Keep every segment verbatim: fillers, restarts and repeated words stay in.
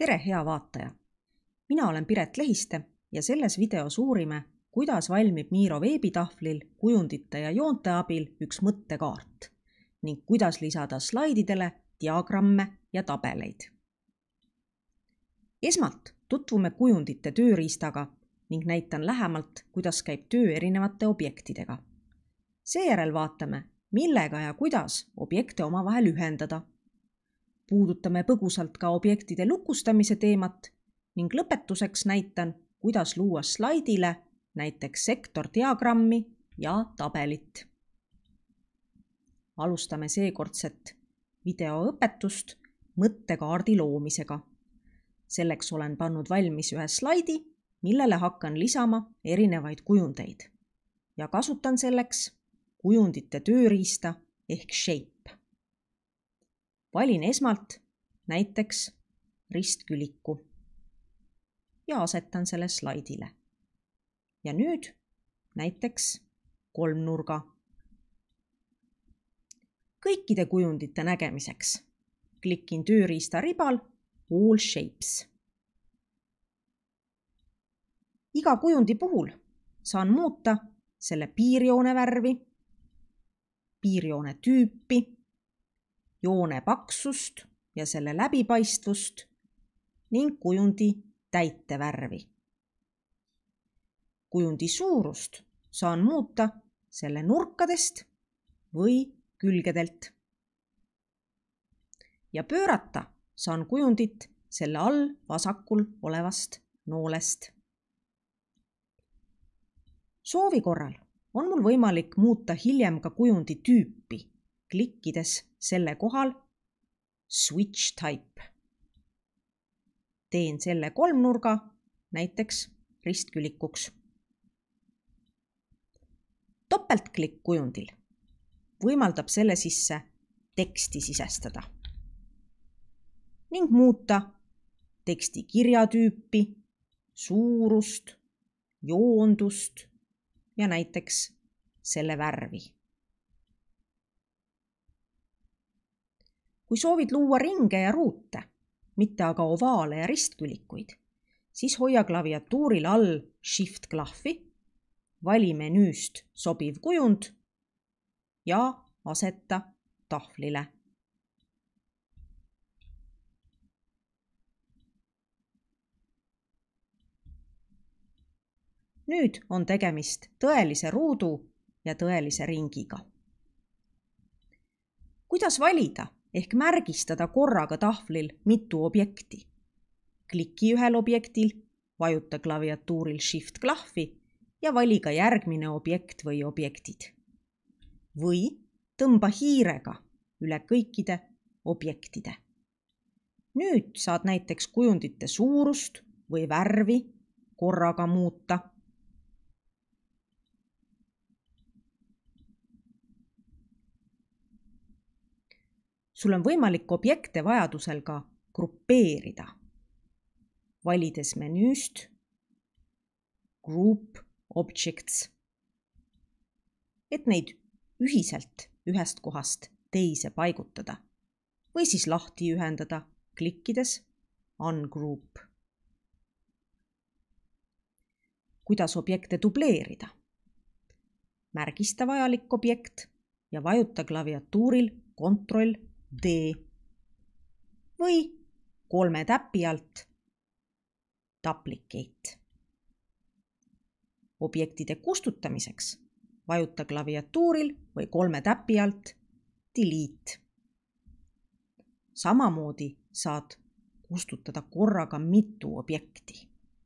Tere, hea vaataja! Mina olen Piret Lehiste ja selles videos uurime, kuidas valmib Miro veebitahvlil kujundite ja joonte abil üks mõttekaart ning kuidas lisada slaididele diagramme ja tabeleid. Esmalt tutvume kujundite tööriistaga ning näitan lähemalt, kuidas käib töö erinevate objektidega. Seejärel vaatame, millega ja kuidas objekte omavahel ühendada. Puudutame põgusalt ka objektide lukustamise teemat ning lõpetuseks näitan, kuidas luua slaidile näiteks sektordiagrammi ja tabelit. Alustame seekordset videoõpetust mõttekaardi loomisega. Selleks olen pannud valmis ühe slaidi, millele hakkan lisama erinevaid kujundeid ja kasutan selleks kujundite tööriista ehk shape. Valin esmalt näiteks ristküliku ja asetan selle slaidile. Ja nüüd näiteks kolmnurga. Kõikide kujundite nägemiseks klikin tööriista ribal All Shapes. Iga kujundi puhul saan muuta selle piirjoone värvi, piirjoone tüüpi, joone paksust ja selle läbipaistvust ning kujundi täitevärvi. Kujundi suurust saan muuta selle nurkadest või külgedelt. Ja pöörata saan kujundit selle all vasakul olevast noolest. Soovi korral on mul võimalik muuta hiljem ka kujundi tüüpi, klikkides selle kohal Switch Type. Teen selle kolmnurga näiteks ristkülikuks. Topeltklikk kujundil võimaldab selle sisse teksti sisestada ning muuta teksti kirjatüüpi, suurust, joondust ja näiteks selle värvi. Kui soovid luua ringe ja ruute, mitte aga ovaale ja ristkülikuid, siis hoia klaviatuuril all Shift-klahvi, vali menüüst sobiv kujund ja aseta tahvlile. Nüüd on tegemist tõelise ruudu ja tõelise ringiga. Kuidas valida ehk märgistada korraga tahvlil mitu objekti? Kliki ühel objektil, vajuta klaviatuuril Shift-klahvi ja vali ka järgmine objekt või objektid. Või tõmba hiirega üle kõikide objektide. Nüüd saad näiteks kujundite suurust või värvi korraga muuta. Sul on võimalik objekte vajadusel ka grupeerida, valides menüüst Group Objects, et neid ühiselt ühest kohast teise paigutada või siis lahti ühendada, klikkides Ungroup. Kuidas objekte dubleerida? Märgista vajalik objekt ja vajuta klaviatuuril Ctrl D või kolme täpi alt Duplicate. Objektide kustutamiseks vajuta klaviatuuril või kolme täpi alt Delete. Samamoodi saad kustutada korraga mitu objekti.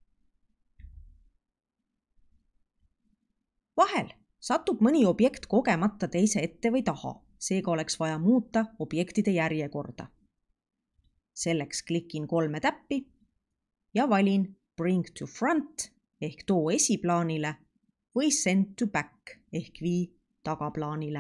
Vahel satub mõni objekt kogemata teise ette või taha. Seega oleks vaja muuta objektide järjekorda. Selleks klikin kolme täppi ja valin Bring to front ehk too esiplaanile või Send to back ehk vii tagaplaanile.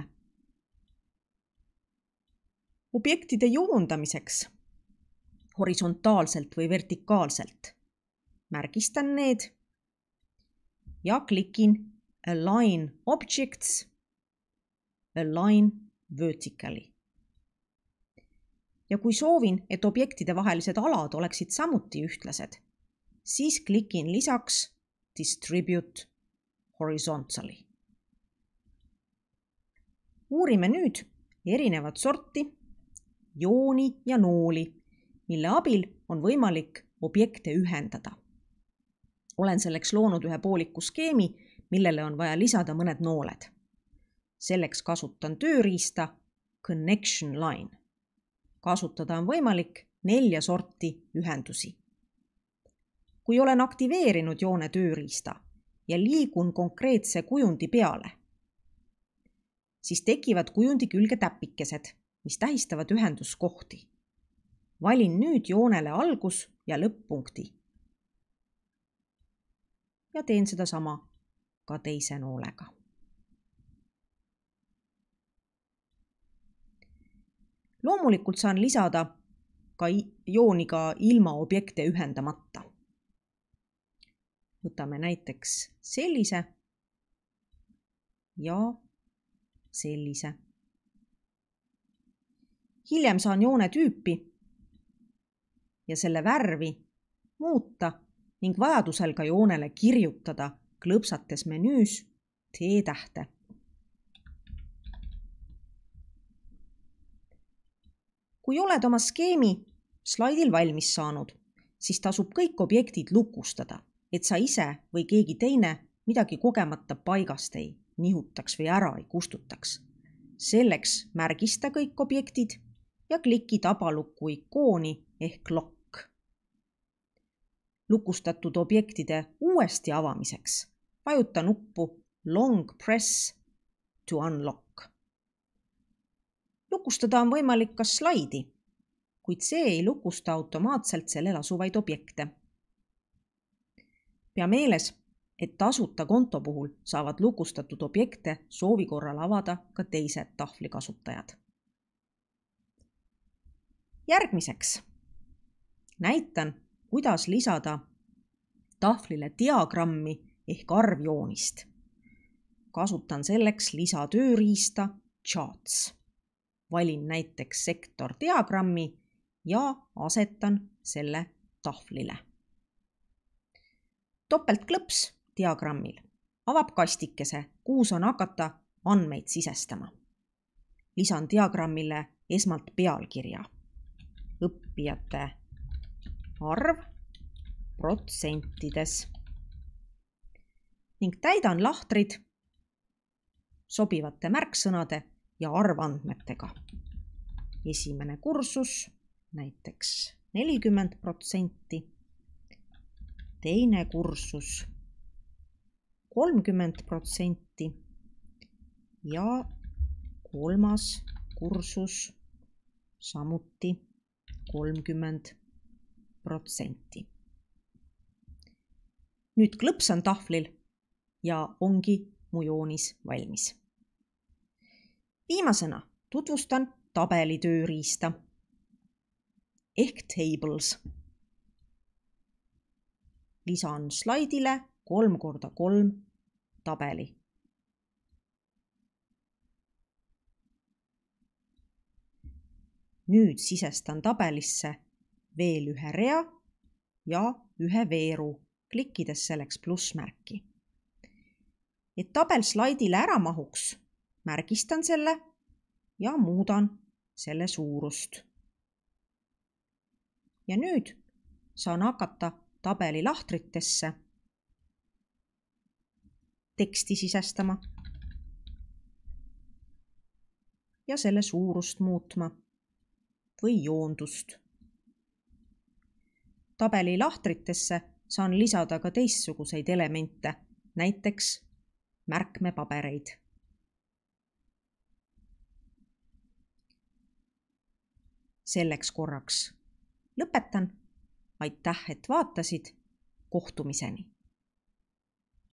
Objektide joondamiseks horisontaalselt või vertikaalselt märgistan need ja klikin Align Objects, Align Vertically. ja kui soovin, et objektide vahelised alad oleksid samuti ühtlased, siis klikin lisaks Distribute Horizontally. Uurime nüüd erinevat sorti jooni ja nooli, mille abil on võimalik objekte ühendada. Olen selleks loonud ühe pooliku skeemi, millele on vaja lisada mõned nooled. Selleks kasutan tööriista Connection Line. Kasutada on võimalik nelja sorti ühendusi. Kui olen aktiveerinud joone tööriista ja liigun konkreetse kujundi peale, siis tekivad kujundi külge täpikesed, mis tähistavad ühenduskohti. Valin nüüd joonele algus- ja lõpp-punkti. Ja teen seda sama ka teise noolega. Loomulikult saan lisada ka jooni ka ilma objekte ühendamata. Võtame näiteks sellise ja sellise. Hiljem saan joone tüüpi ja selle värvi muuta ning vajadusel ka joonele kirjutada klõpsates menüüs T-tähte. Kui oled oma skeemi slaidil valmis saanud, siis tasub kõik objektid lukustada, et sa ise või keegi teine midagi kogemata paigast ei nihutaks või ära ei kustutaks. Selleks märgista kõik objektid ja kliki tabalukku ikooni ehk lock. Lukustatud objektide uuesti avamiseks vajuta nuppu Long Press to Unlock. Lukustada on võimalik ka slaidi, kuid see ei lukusta automaatselt sellel asuvaid objekte. Pea meeles, et tasuta konto puhul saavad lukustatud objekte soovi korral avada ka teised tahvli kasutajad. Järgmiseks näitan, kuidas lisada tahvlile diagrammi ehk arvjoonist. Kasutan selleks lisatööriista Charts. Valin näiteks sektor diagrammi ja asetan selle tahvlile. Topeltklõps diagrammil avab kastikese, kuhu saan hakata andmeid sisestama. Lisan diagrammile esmalt pealkirja. Õppijate arv protsentides. Ning täidan lahtrid sobivate märksõnade ja arvandmetega. Esimene kursus, näiteks nelikümmend protsenti. Teine kursus kolmkümmend protsenti ja kolmas kursus samuti kolmkümmend protsenti. Nüüd klõpsan tahvlil ja ongi mu joonis valmis. Viimasena tutvustan tabeli tööriista ehk Tables. Lisan slaidile kolm korda kolm tabeli. Nüüd sisestan tabelisse veel ühe rea ja ühe veeru, klikkides selleks plussmärki. Et tabel slaidile ära mahuks, märgistan selle ja muudan selle suurust. Ja nüüd saan hakata tabeli lahtritesse teksti sisestama ja selle suurust muutma või joondust. Tabeli lahtritesse saan lisada ka teistsuguseid elemente, näiteks märkmepabereid. Selleks korraks lõpetan. Aitäh, et vaatasid. Kohtumiseni!